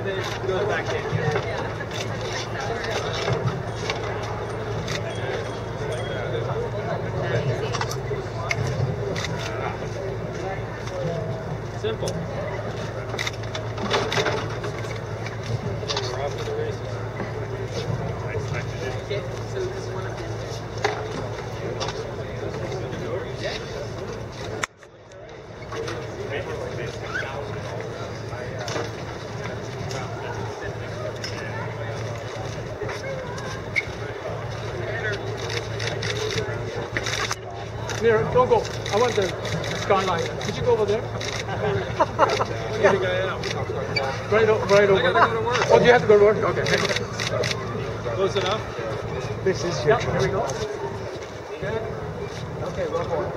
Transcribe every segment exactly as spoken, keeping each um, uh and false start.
then it goes back in. Simple. We're off to the races. Okay, so this is one of them. Here, don't go. I want the skyline. Could you go over there? Get the guy out. Right, o right over. I gotta go to work. Oh, do you have to go to work? Okay. Close enough? This is your. Yep, here we go. Good. Okay, one more.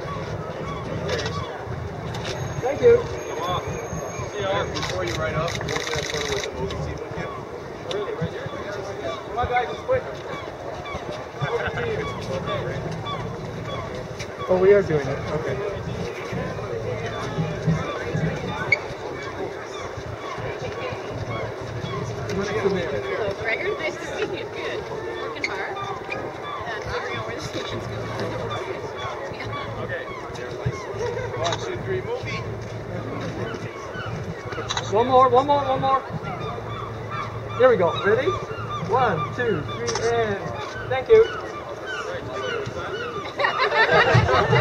Thank you. Come on. See y'all. Before you ride up, we'll get a photo with the Mobi team with you. Really? Right here? Come on, guys, it's quick. Oh, we are doing it. Okay. Hello, Gregor. Nice to see you. Good. Working hard. And figuring out where the station's going. Okay. One, two, three, Mobi. One more, one more, one more. Here we go. Ready? One, two, three, and thank you.